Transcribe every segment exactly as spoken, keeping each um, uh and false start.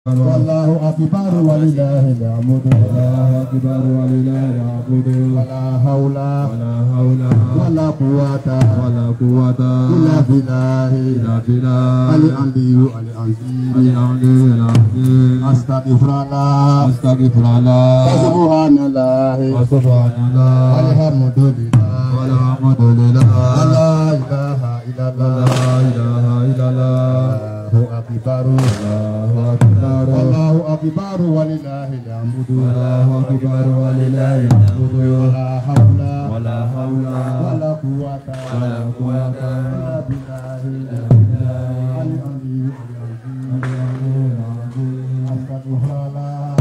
Wallahu akbar walillahil hamd. Allahu akbar walillahil hamd. Wala haula Wala haula wala quwwata wala quwwata illa billahi illa billah. al-aliyyu al-azim. Al-azim. Astaghfirullah Astaghfirullah. Subhanallah Wa subhanallah. walhamdulillah Walhamdulillah. la ilaha illallah. La ilaha illallah. Allahu akbar Allahu akbar. Allahu akbar walillahil hamd. Allahu akbar walillahil hamd. Wala haula Wala haula wala quwwata wala quwwata illa billahi al-aliyyu al-azim. Astaghfirullah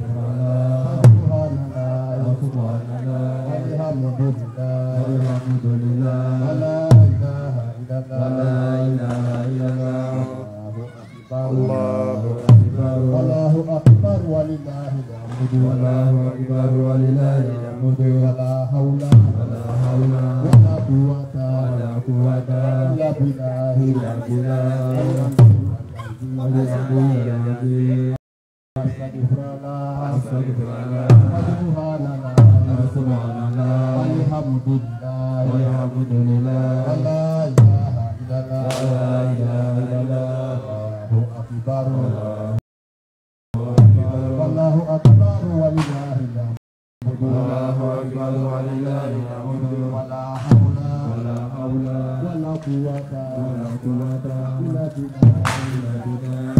subhanallah walhamdulillah la ilaha illallah. Allahu akbar Allahu akbar walillahil hamd. Allahu akbar walillahil hamd. Wala haula Wala haula wala quwwata wala quwwata illa billahi illa billah. al-aliyyil Al-azim. Astaghfirullah Astaghfirullah. subhanallah Subhanallah. walhamdulillah Walhamdulillah. la ilaha illallah. La ilaha illallah. Allahu akbar Allahu Wallahu akbar walillahil hamd. akbar walillahil hamd. Wala haula Wala haula wala quwwata wala quwwata illa billahi illa billah.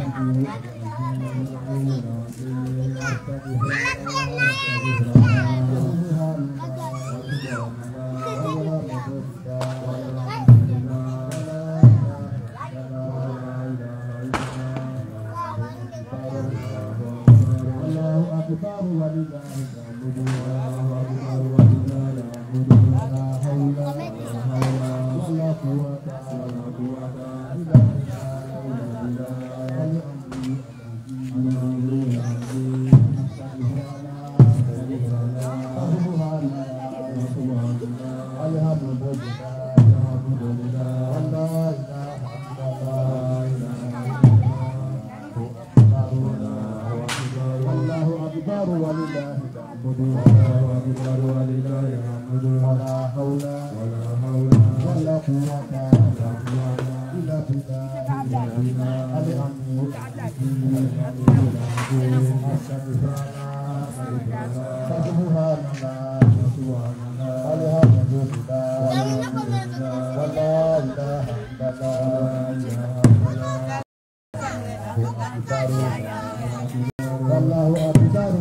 Wallahu akbar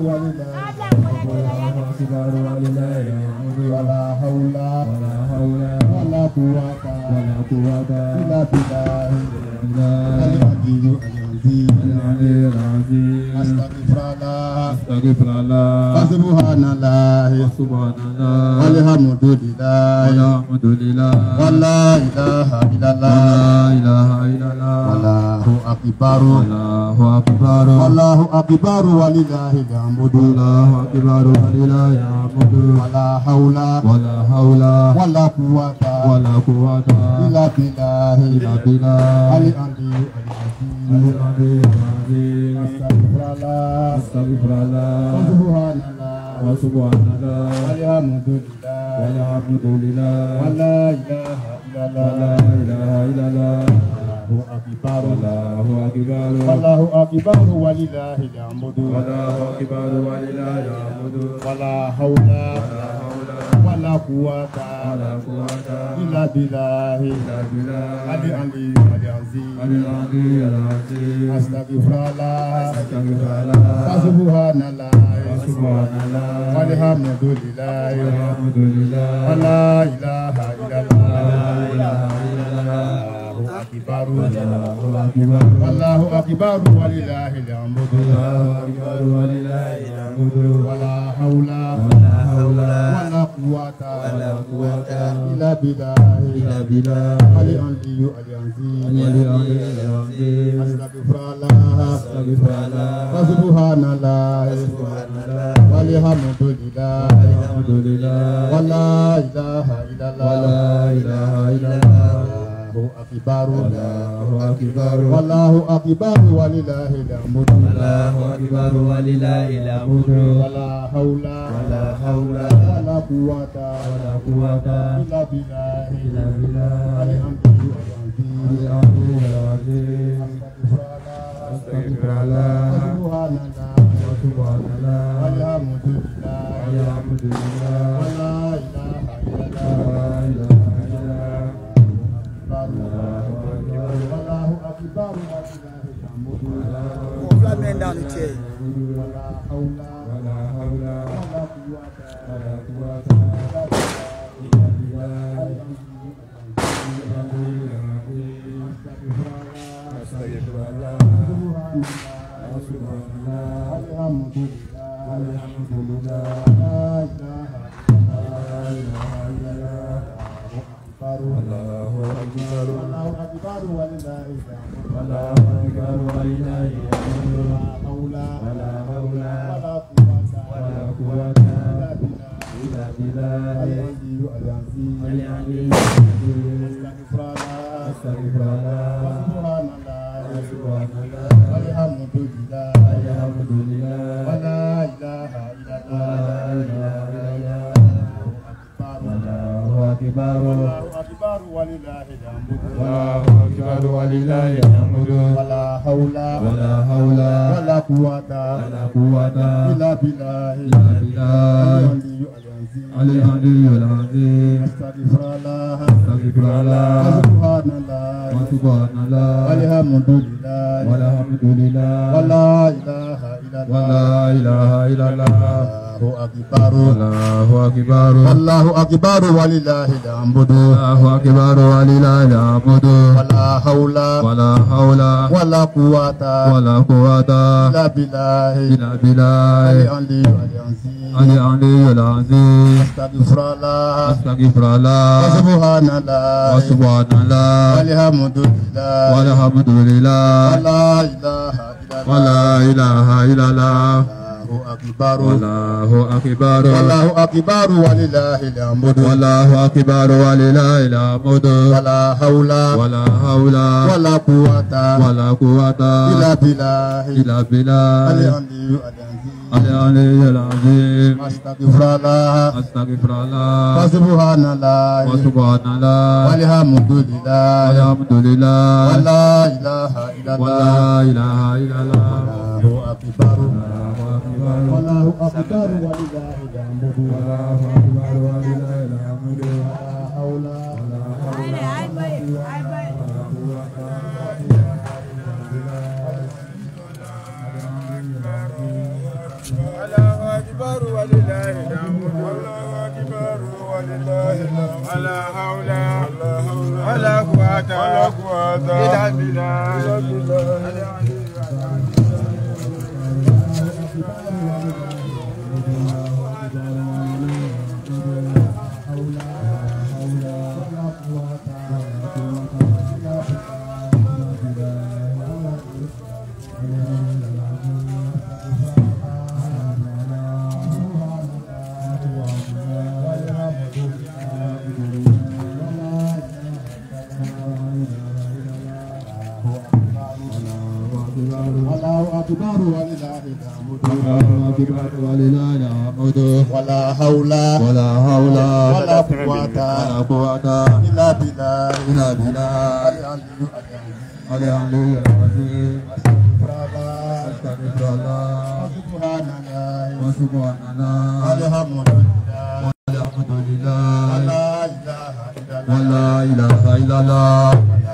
walillahil hamd. Wala haula Wala haula wala quwwata wala quwwata illa billahi illa al-aliyyu al-azim. billah. Al-azim. Astaghfirullah Astaghfirullah. subhanallah Subhanallah. walhamdulillah Walhamdulillah. wala ilaha illallah. La ilaha illallah. Wallahu akbar Allahu akbar. Wallahu akbar walillahil hamd. Allahu akbar walillahil hamd. Wala haula Wala haula wala quwwata wala quwwata illa billahi illa billah. al-aliyyu al-azim. Al-azim. Astaghfirullah Astaghfirullah. subhanallah Wa subhanallah. walhamdulillah Walhamdulillah. wala ilaha La illallah. ilaha illallah. Allahu akbar Allahu akbar. Wallahu akbar walillahil hamd. Allahu akbar walillahil hamd. Wala haula La haula wala quwwata wala quwwata illa billahi illa billah. al-aliyyu al-azim. Al-azim. Al-azim. Astaghfirullah Astaghfirullah. subhanallah Subhanallah. walhamdulillah Alhamdulillah. wala ilaha illallah. La ilaha illallah. Allahu akbar Allahu akbar. Wallahu akbar walillahil hamd. Allahu akbar walillahil hamd. Wala haula Wala haula wala quwwata wala quwwata illa billahi illa billah. al-aliyyu al-azim. Al-azim. Astaghfirullah Astaghfirullah. subhanallah Subhanallah. walhamdulillah Alhamdulillah. wala ilaha illallah. La ilaha illallah. Allahu akbar Allahu أكبر والله أكبر ولله الحمد الله أكبر ولله الحمد ولا حول ولا حول ولا قوة ولا قوة إلا بالله إلا بالله الحمد لله العظيم العظيم أستغفر الله سبحان الله وسبحان الله والحمد لله والحمد لله ولا إله إلا لا الله إله إلا الله والله أكبر ولله الحمد Flat man down the chair. ولا حول ولا حول ولا قوة ولا قوة إلا بالله أستغفر الله سبحان الله الحمد لله الحمد لله لا إله إلا الله الله أكبر الله أكبر ولله الحمد الله أكبر ولله الحمد ولا حول ولا حول ولا قوة ولا قوة إلا بالله إلا بالله العلي العظيم العلي العظيم أستغفر الله أستغفر الله وسبحان الله سبحان الله والحمد لله الحمد لله ولا إله إلا لا الله إله إلا الله أكبر الله أكبر الله أكبر ولله الحمد الله أكبر ولله الحمد ولا حول ولا حول ولا قوة ولا قوة إلا بالله إلا بالله العلي العظيم العلي العظيم أستغفر الله أستغفر الله وسبحان الله وسبحان الله والحمد لله والحمد لله ولا إله إلا الله ولا إله إلا الله الله أكبر الله أكبر الله أكبر ولله الحمد الله أكبر ولله الحمد ولا حول ولا حول ولا قوة ولا قوة إلا بالله إلا بالله العلي العظيم العلي العظيم أستغفر الله أستغفر الله وسبحان الله وسبحان الله والحمد لله والحمد لله ولا إله إلا الله ولا إله إلا الله الله أكبر والله أكبر والله أكبر ولله الحمد والله أكبر ولله الحمد ولا حول ولا حول ولا قوة ولا قوة إلا بالله إلا بالله العلي العظيم العلي العظيم أستغفر الله أستغفر الله وسبحان الله وسبحان الله والحمد لله الحمد لله ولا إله إلا الله ولا إله إلا الله الله أكبر الله أكبر والله أكبر ولله الحمد الله أكبر ولله الحمد ولا حول ولا حول الله أكبر ولله الحمد الله أكبر ولله الحمد ولا حول ولا قوة ولا قوة إلا بالله الله أكبر ولله الحمد الله أكبر ولله الحمد ولا حول ولا حول ولا قوة ولا قوة إلا بالله إلا بالله العلي العظيم العلي العظيم أستغفر الله أستغفر الله سبحان الله وسبحان الله الحمد لله والحمد لله ولا إله إلا الله ولا إله إلا الله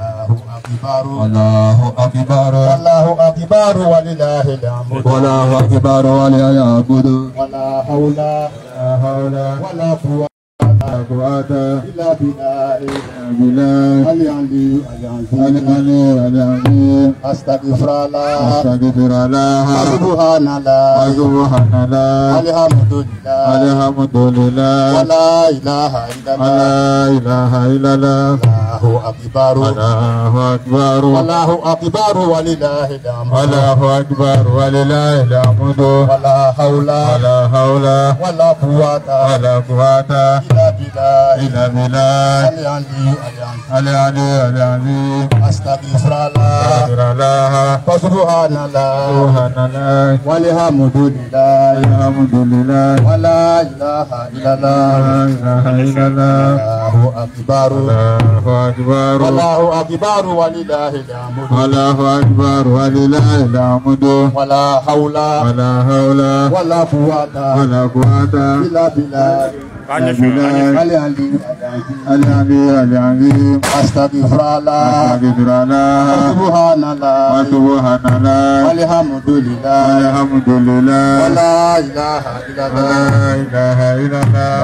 الله أكبر الله أكبر الله أكبر ولله الحمد والله أكبر ولله الحمد ولا حول لا حول ولا قوة ولا قوة إلا بالله إلا بالله العلي العظيم العلي العظيم أستغفر الله أستغفر الله سبحان الله وسبحان الله الحمد لله الحمد لله ولا إله إلا الله لا إله إلا الله الله أكبر الله أكبر الله أكبر ولله الحمد الله أكبر ولله الحمد ولا حول ولا حول ولا قوة ولا قوة إلا بالله إلا بالله العلي العظيم العلي العظيم أستغفر الله أستغفر الله وسبحان الله سبحان الله والحمد لله الحمد لله ولا إله إلا الله لا إله إلا الله الله أكبر الله أكبر الله أكبر ولله الحمد الله أكبر ولله الحمد ولا حول ولا حول ولا قوة ولا قوة إلا بالله بالله العلي العلي العظيم أستغفر الله أستغفر الله سبحان الله وسبحان الله والحمد لله الحمد لله ولا إله إلا الله لا إله إلا الله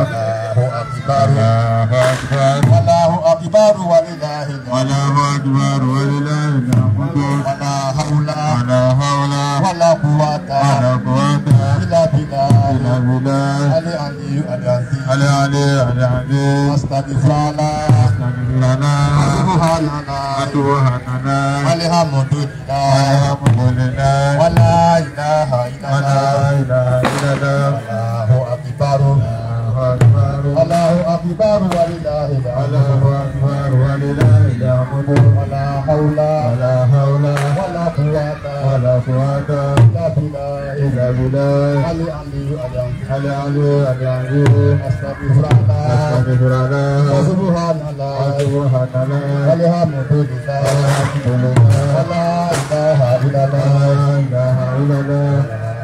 الله أكبر الله أكبر الله أكبر ولله الحمد الله أكبر ولله الحمد ولا حول ولا حول ولا قوة ولا قوة إلا بالله إلا بالله العلي العظيم العلي العظيم أستغفر الله أستغفر الله سبحان الله سبحان الله والحمد لله الحمد لله ولا إله إلا ولا الله إله إلا الله الله أكبر الله أكبر الله أكبر ولله الحمد الله أكبر ولله الحمد ولا حول ولا حول ولا قوة ولا قوة إلا بالله إلا بالله العلي العظيم العلي العظيم أستغفر الله أستغفر الله وسبحان الله سبحان الله والحمد لله الحمد لله ولا إله إلا لا الله إله إلا الله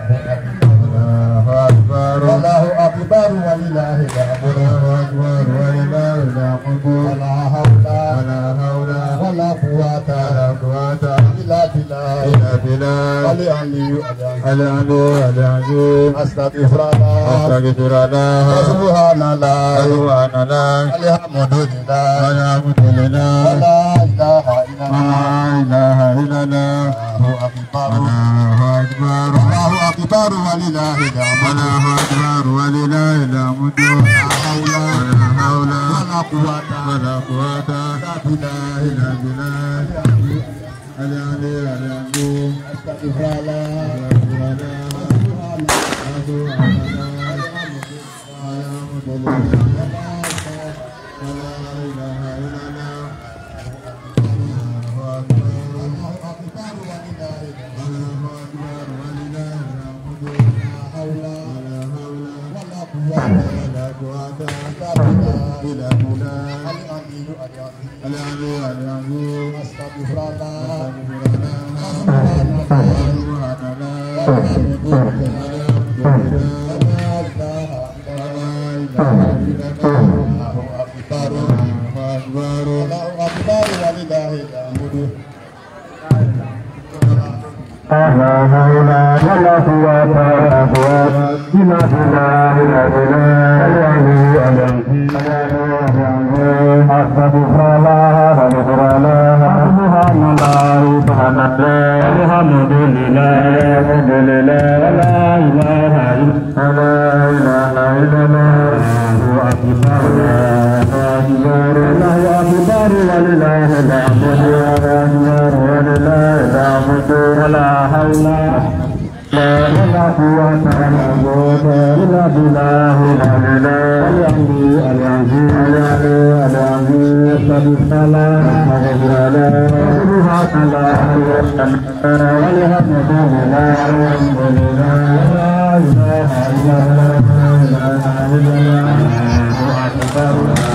الله الله أكبر والله أكبر ولله الحمد الله أكبر ولله الحمد ولا حول ولا حول ولا قوة ولا قوة إلا بالله إلا بالله العلي العظيم العلي العظيم أستغفر الله أستغفر الله وسبحان الله سبحان الله الحمد لله الحمد لله ولا إله إلا الله لا إله إلا الله الله أكبر الله أكبر الله أكبر ولله الحمد الله أكبر ولله الحمد ولا حول ولا حول ولا قوة ولا قوة إلا إلا بالله بالله العلي العظيم أستغفر الله أستغفر الله سبحان الله الحمد لله لا إله إلا الله الله أكبر الله أكبر ولله الحمد الله أكبر ولله الحمد ولا حول ولا حول ولا قوة ولا قوة إلا بالله إلا بالله العلي العظيم العلي العظيم أستغفر الله أستغفر الله سبحان الله سبحان الله والحمد لله الحمد لله ولا إله إلا لا الله إله إلا الله الله أكبر الله أكبر الله أكبر ولله الحمد لا حول ولا قوة إلا بالله العلي العظيم أستغفر الله أستغفر الله سبحان الله سبحان الله الحمد لله الحمد لله لا إله إلا لا إله إلا الله أكبر الله أكبر الله أكبر ولله الحمد أكبر ولله الحمد ولا حول ولا قوة إلا بالله العلي العظيم العلي العظيم أستغفر الله أستغفر الله سبحان الله والحمد لله الحمد لله لا إله إلا الله لا إله إلا الله أكبر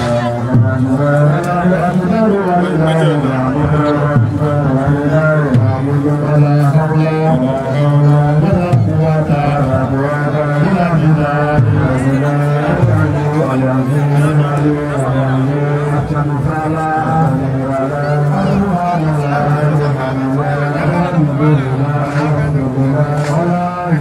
الله أكبر ولله الحمد ولله الحمد ولا حول ولا قوة إلا بالله لا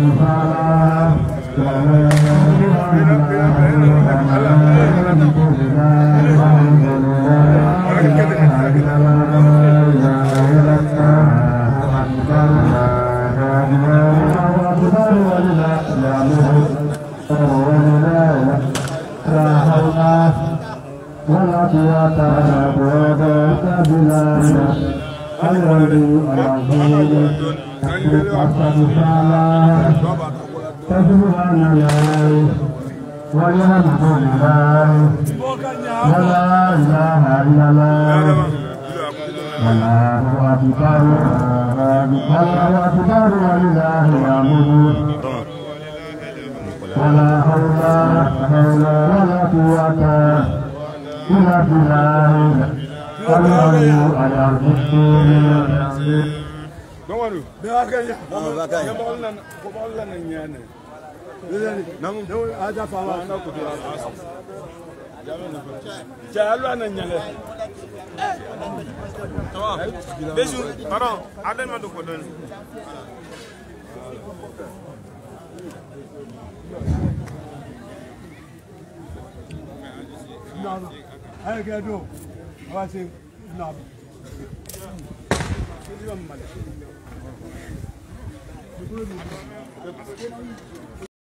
Pardon, Aden m'a donné. Non, non. Allez, Gado. On va essayer. Non. C'est